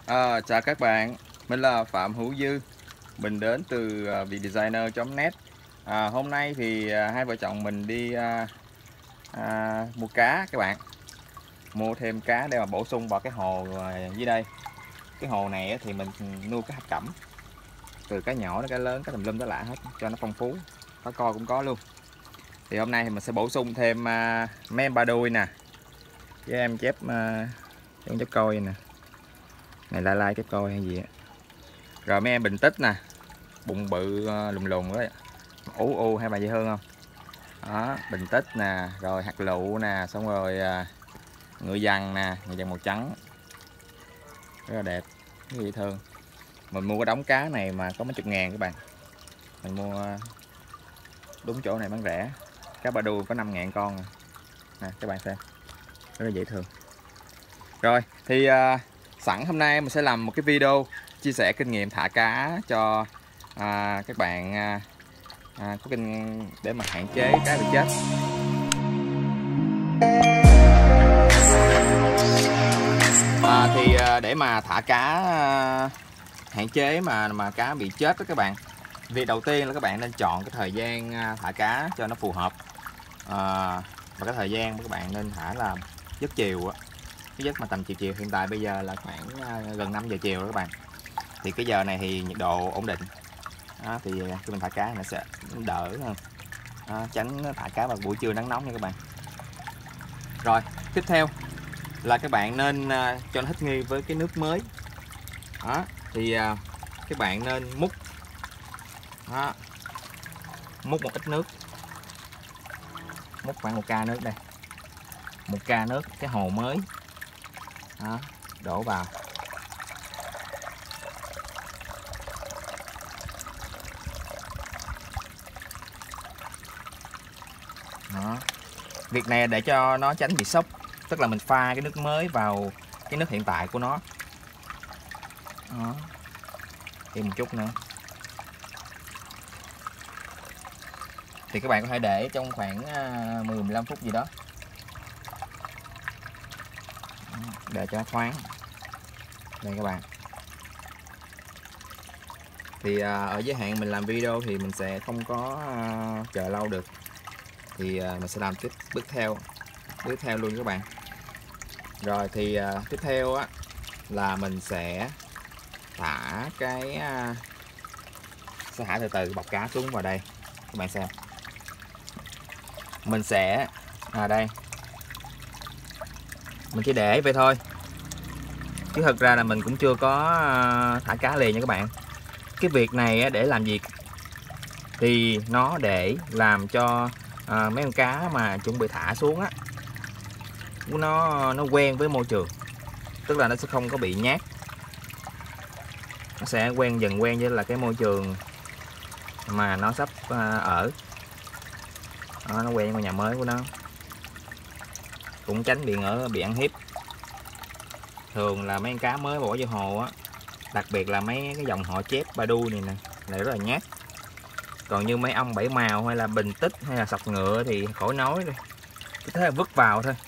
Chào các bạn, mình là Phạm Hữu Dư, mình đến từ vietdesigner.net. Hôm nay thì hai vợ chồng mình đi mua cá các bạn, mua thêm cá để mà bổ sung vào cái hồ dưới đây. Cái hồ này á, thì mình nuôi cá hạch cẩm, từ cá nhỏ đến cá lớn, cá tùm lum cá lạ hết, cho nó phong phú, cá coi cũng có luôn. Thì hôm nay thì mình sẽ bổ sung thêm mấy em ba đuôi nè, với em chép con chép coi nè, này lai lai chép coi hay gì á. Rồi mấy em bình tích nè, bụng bự lùn lùn đó, ủ u hai bà dễ thương không đó, bình tích nè, rồi hạt lựu nè, xong rồi ngựa vằn nè, ngựa vằn màu trắng rất là đẹp, rất là dễ thương. Mình mua cái đống cá này mà có mấy chục ngàn các bạn, mình mua đúng chỗ này bán rẻ. Cá ba đu có 5.000 con nè, các bạn xem rất là dễ thương. Rồi thì sẵn hôm nay mình sẽ làm một cái video chia sẻ kinh nghiệm thả cá cho các bạn có kinh để mà hạn chế cá bị chết. Để mà thả cá hạn chế mà cá bị chết đó các bạn, việc đầu tiên là các bạn nên chọn cái thời gian thả cá cho nó phù hợp. Và cái thời gian các bạn nên thả là giấc chiều á, cái giấc mà tầm chiều hiện tại bây giờ là khoảng gần 5 giờ chiều đó các bạn. Thì cái giờ này thì nhiệt độ ổn định đó, thì khi mình thả cá nó sẽ đỡ hơn, tránh thả cá vào buổi trưa nắng nóng nha các bạn. Rồi tiếp theo là các bạn nên cho nó thích nghi với cái nước mới đó, thì các bạn nên múc đó, múc một ít nước, múc khoảng 1 ca nước đây, 1 ca nước cái hồ mới đó, đổ vào. Đó. Việc này để cho nó tránh bị sốc, tức là mình pha cái nước mới vào cái nước hiện tại của nó. Đó. Thêm một chút nữa. Thì các bạn có thể để trong khoảng 10-15 phút gì đó để cho nó thoáng. Đây các bạn. Thì ở giới hạn mình làm video thì mình sẽ không có chờ lâu được. Thì mình sẽ làm bước theo luôn các bạn. Rồi thì tiếp theo á là mình sẽ thả sẽ thả từ từ bọc cá xuống vào đây các bạn xem. Mình sẽ đây, mình chỉ để vậy thôi chứ thật ra là mình cũng chưa có thả cá liền nha các bạn. Cái việc này để làm gì thì nó để làm cho mấy con cá mà chuẩn bị thả xuống á, nó quen với môi trường, tức là nó sẽ không có bị nhát, nó sẽ dần quen với là cái môi trường mà nó sắp ở đó, nó quen với ngôi nhà mới của nó, cũng tránh bị ăn hiếp. Thường là mấy con cá mới bỏ vô hồ á, đặc biệt là mấy cái dòng họ chép ba đu này nè lại rất là nhát. Còn như mấy ong bảy màu hay là bình tích hay là sọc ngựa thì khỏi nói đi, cứ thế là vứt vào thôi,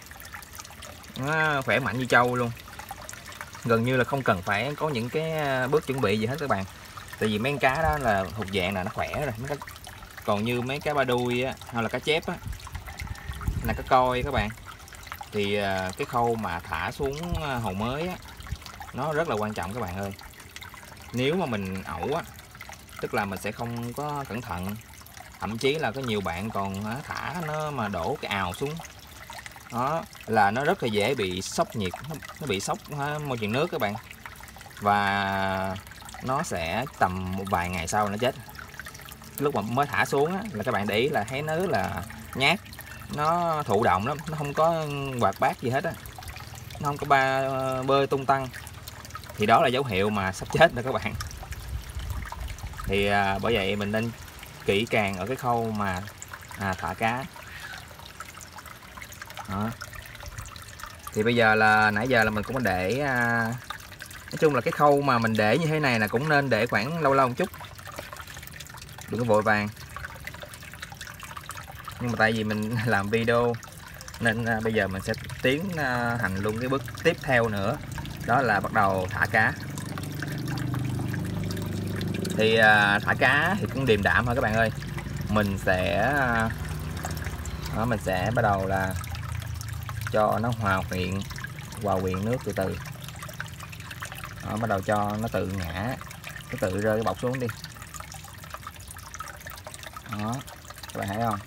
nó khỏe mạnh như trâu luôn, gần như là không cần phải có những cái bước chuẩn bị gì hết các bạn. Tại vì mấy con cá đó là thuộc dạng là nó khỏe rồi. Còn như mấy cá ba đuôi á, hay là cá chép á, là cá coi các bạn, thì cái khâu mà thả xuống hồ mới á, nó rất là quan trọng các bạn ơi. Nếu mà mình ẩu á, tức là mình sẽ không có cẩn thận, thậm chí là có nhiều bạn còn thả nó mà đổ cái ào xuống đó, là nó rất là dễ bị sốc nhiệt, nó bị sốc môi trường nước các bạn, và nó sẽ tầm một vài ngày sau nó chết. Lúc mà mới thả xuống á, là các bạn để ý là thấy nó rất là nhát, nó thụ động lắm, nó không có hoạt bát gì hết á, nó không có bơi tung tăng, thì đó là dấu hiệu mà sắp chết rồi các bạn. Thì bởi vậy mình nên kỹ càng ở cái khâu mà thả cá đó. Thì bây giờ là nãy giờ là mình cũng để nói chung là cái khâu mà mình để như thế này là cũng nên để khoảng lâu lâu một chút, đừng có vội vàng. Nhưng mà tại vì mình làm video nên bây giờ mình sẽ tiến hành luôn cái bước tiếp theo nữa, Đó là bắt đầu thả cá. Thì thả cá thì cũng điềm đạm thôi các bạn ơi. Mình sẽ bắt đầu là cho nó hòa quyện nước từ từ. Đó, bắt đầu cho nó tự ngã, nó tự rơi cái bọc xuống đi. Đó, các bạn thấy không?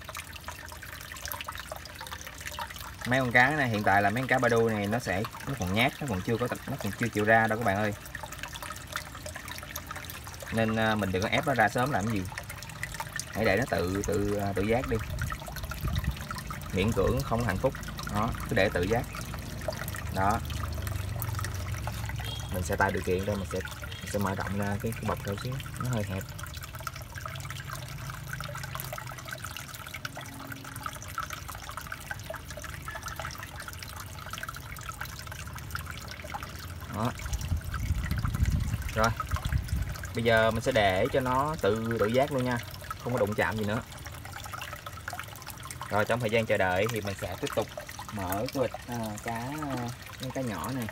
Mấy con cá này hiện tại là mấy con cá ba đu này nó còn nhát, nó còn chưa chịu ra đâu các bạn ơi. Nên mình đừng có ép nó ra sớm làm cái gì. Hãy để nó tự giác đi. Miễn cưỡng không hạnh phúc. Đó, cứ để tự giác. Đó. Mình sẽ tạo điều kiện đây, mình sẽ mở rộng ra cái bọc ra xíu, nó hơi hẹp. Đó. Rồi. Bây giờ mình sẽ để cho nó tự giác luôn nha, không có đụng chạm gì nữa. Rồi trong thời gian chờ đợi thì mình sẽ tiếp tục mở cái bịch những cá nhỏ này.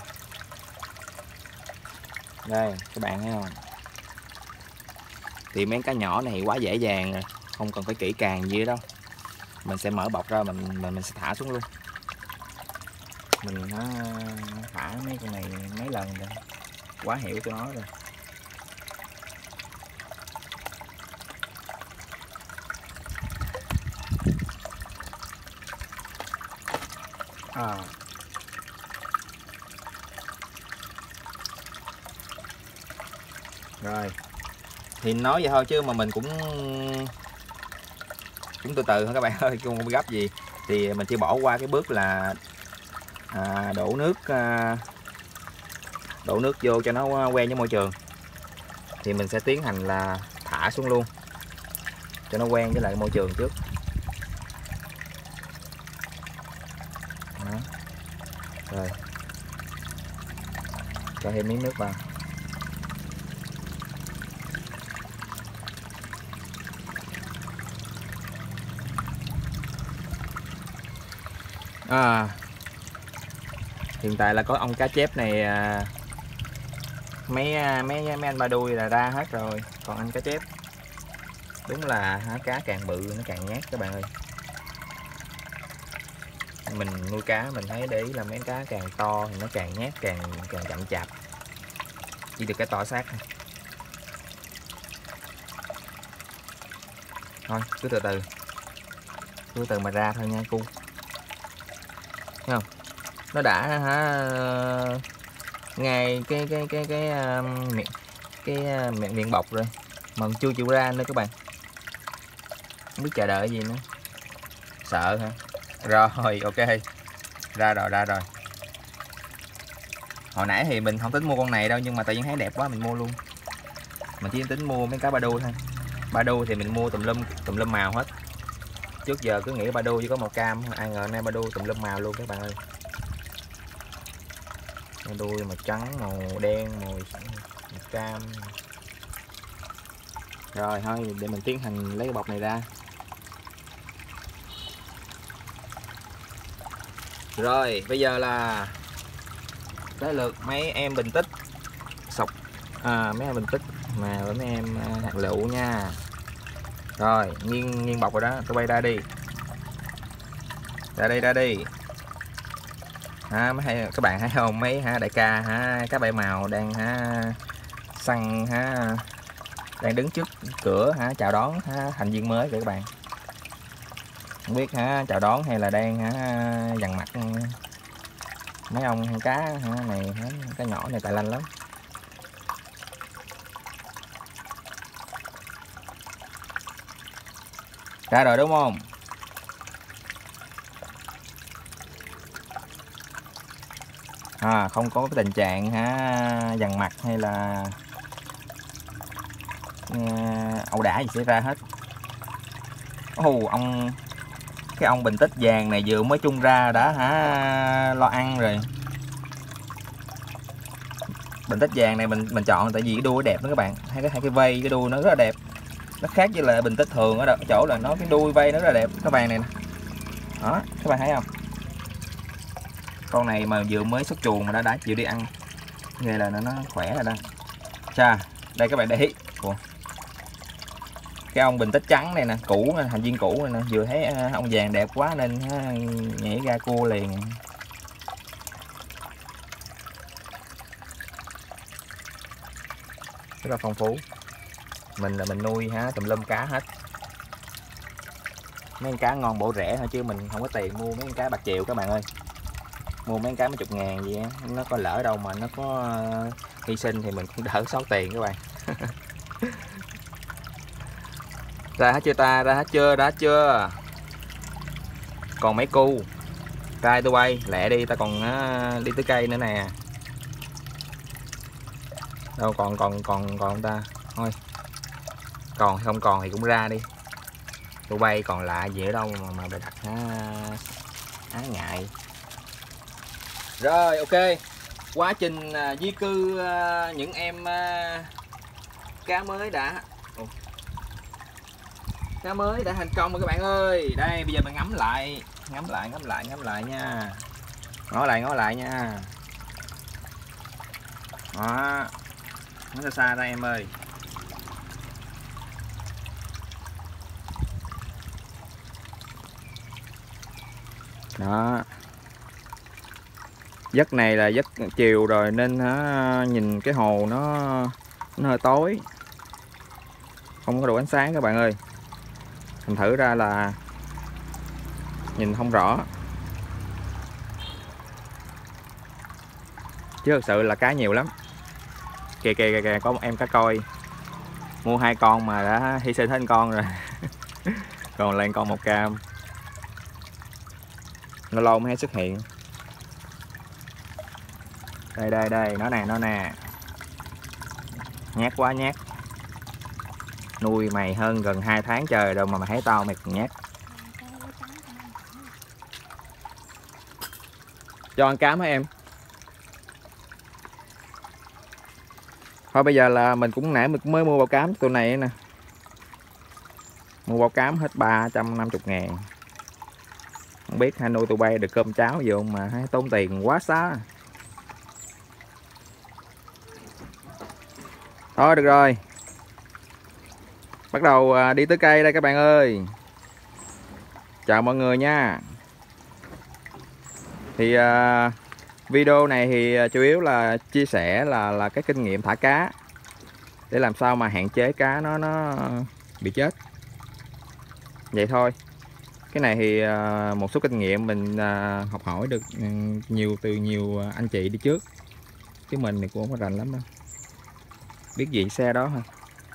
Đây các bạn thấy không? Thì mấy cá nhỏ này quá dễ dàng rồi, không cần phải kỹ càng gì đâu. Mình sẽ mở bọc ra, mình sẽ thả xuống luôn. Mình thả mấy con này mấy lần rồi, quá hiểu cho nó rồi. Rồi thì nói vậy thôi chứ mà mình cũng từ từ thôi các bạn ơi, không có gấp gì. Thì mình chỉ bỏ qua cái bước là đổ nước vô cho nó quen với môi trường. Thì mình sẽ tiến hành là thả xuống luôn cho nó quen với lại môi trường trước. Đó. Rồi cho thêm miếng nước vào. Hiện tại là có ông cá chép này, mấy anh ba đuôi là ra hết rồi, còn anh cá chép đúng là cá càng bự nó càng nhát các bạn ơi. Mình nuôi cá mình thấy để ý là mấy cá càng to thì nó càng nhát, càng chậm chạp, chỉ được cái to xác thôi. Cứ từ từ mà ra thôi nha cu. Thấy không? Nó đã ngay cái miệng bọc rồi mà chưa chịu ra nữa các bạn. Không biết chờ đợi gì nữa. Sợ hả? Rồi ok. Ra rồi. Hồi nãy thì mình không tính mua con này đâu, nhưng mà tự nhiên thấy đẹp quá mình mua luôn. Mình chỉ tính mua mấy cá ba đu thôi. Ba đu thì mình mua tùm lum màu hết. Trước giờ cứ nghĩ ba đu chỉ có màu cam, ai ngờ nay ba đu tùm lum màu luôn các bạn ơi. Đuôi màu trắng, màu đen, màu cam. Rồi thôi để mình tiến hành lấy cái bọc này ra. Rồi bây giờ là tới lượt mấy em bình tích sọc, mấy em bình tích mà với mấy em hạt lựu nha. Rồi nghiêng bọc rồi đó, tôi bay ra đi. Ra đi. Các bạn thấy không, mấy đại ca cá bảy màu đang săn đang đứng trước cửa chào đón thành viên mới kìa các bạn. Không biết chào đón hay là đang dằn mặt mấy ông cá này, cá nhỏ này tài lanh lắm. Ra rồi đúng không? Không có cái tình trạng dằn mặt hay là ẩu đả gì xảy ra hết. Cái ông bình tích vàng này vừa mới chung ra đã lo ăn rồi. Bình tích vàng này mình chọn tại vì cái đuôi đẹp đó các bạn. Hai cái vây cái đuôi nó rất là đẹp. Nó khác với lại bình tích thường ở chỗ là nó cái đuôi vây nó rất là đẹp. Các bạn này nè. Đó, các bạn thấy không? Con này mà vừa mới xuất chuồng mà đã chịu đi ăn. Vậy là nó khỏe rồi đó. Chà, đây các bạn để ý. Ủa, cái ông bình tích trắng này nè, cũ nè, thành viên cũ này nè, vừa thấy ông vàng đẹp quá nên nhảy ra cua liền. Rất là phong phú. Mình là mình nuôi tùm lum cá hết. Mấy con cá ngon bổ rẻ thôi chứ mình không có tiền mua mấy con cá bạc triệu các bạn ơi. Mua mấy con cá mấy chục ngàn gì á, nó có lỡ đâu mà nó có hy sinh thì mình cũng đỡ xót tiền các bạn. Ra hết chưa ta? Ra hết chưa? Ra hết chưa? Còn mấy cu. Trai tôi bay lẹ đi, ta còn đi tới cây nữa nè. Đâu còn ta. Thôi. Còn hay không còn thì cũng ra đi. Tôi bay còn lạ gì ở đâu mà bày đặt á ngại. Rồi ok. Quá trình di cư những em cá mới đã thành công rồi các bạn ơi. Đây bây giờ mình ngắm lại nha. Ngó lại nha. Đó. Nó xa xa ra em ơi. Đó. Giấc này là giấc chiều rồi nên nhìn cái hồ nó hơi tối, không có đủ ánh sáng các bạn ơi, thành thử ra là nhìn không rõ, chứ thực sự là cá nhiều lắm. Kìa có một em cá coi, mua 2 con mà đã hy sinh hết con rồi. Còn lại con 1 cam, lâu lâu mới xuất hiện. Đây nó nè. Nhát quá nhát. Nuôi mày hơn gần 2 tháng trời rồi mà mày thấy tao mày còn nhát. Cho ăn cám hả em? Thôi bây giờ là mình cũng nãy mình mới mua bao cám tụi này nè. Mua bao cám hết 350.000. Không biết hai nuôi tụi bay được cơm cháo gì không mà hay tốn tiền quá xá. Thôi được rồi. Bắt đầu đi tới cây đây các bạn ơi. Chào mọi người nha. Thì video này thì chủ yếu là chia sẻ là cái kinh nghiệm thả cá, để làm sao mà hạn chế cá nó bị chết. Vậy thôi. Cái này thì một số kinh nghiệm mình học hỏi được từ nhiều anh chị đi trước, chứ mình thì cũng không có rành lắm đâu, biết gì xe đó thôi.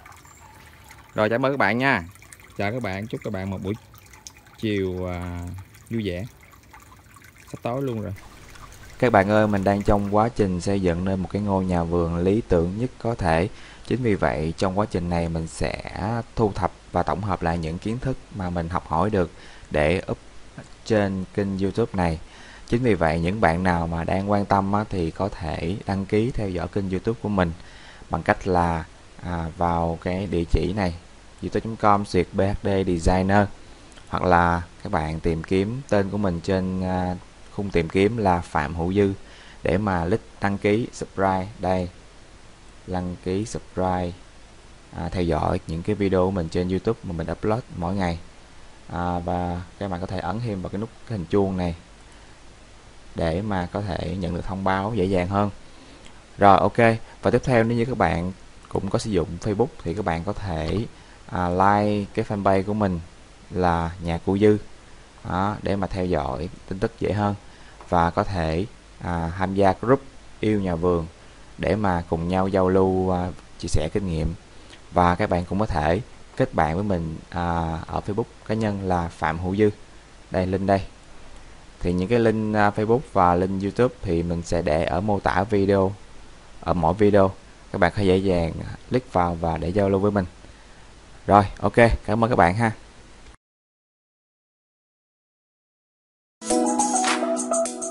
Rồi chào mừng các bạn nha. Chào các bạn, chúc các bạn một buổi chiều vui vẻ. Sắp tối luôn rồi. Các bạn ơi, mình đang trong quá trình xây dựng nên một cái ngôi nhà vườn lý tưởng nhất có thể. Chính vì vậy trong quá trình này mình sẽ thu thập và tổng hợp lại những kiến thức mà mình học hỏi được để up trên kênh YouTube này. Chính vì vậy những bạn nào mà đang quan tâm thì có thể đăng ký theo dõi kênh YouTube của mình bằng cách là vào cái địa chỉ này youtube.com/bhd-designer, hoặc là các bạn tìm kiếm tên của mình trên khung tìm kiếm là Phạm Hữu Dư để mà click đăng ký subscribe. Đây, đăng ký subscribe, theo dõi những cái video của mình trên YouTube mà mình upload mỗi ngày. Và các bạn có thể ấn thêm vào cái nút cái hình chuông này để mà có thể nhận được thông báo dễ dàng hơn. Rồi ok, và tiếp theo nếu như các bạn cũng có sử dụng Facebook thì các bạn có thể like cái fanpage của mình là Nhà Cụ Dư để mà theo dõi tin tức dễ hơn, và có thể tham gia group yêu nhà vườn để mà cùng nhau giao lưu, chia sẻ kinh nghiệm. Và các bạn cũng có thể kết bạn với mình ở Facebook cá nhân là Phạm Hữu Dư. Đây, link đây. Thì những cái link Facebook và link YouTube thì mình sẽ để ở mô tả video, ở mỗi video. Các bạn có dễ dàng click vào và để giao lưu với mình. Rồi, ok, cảm ơn các bạn ha.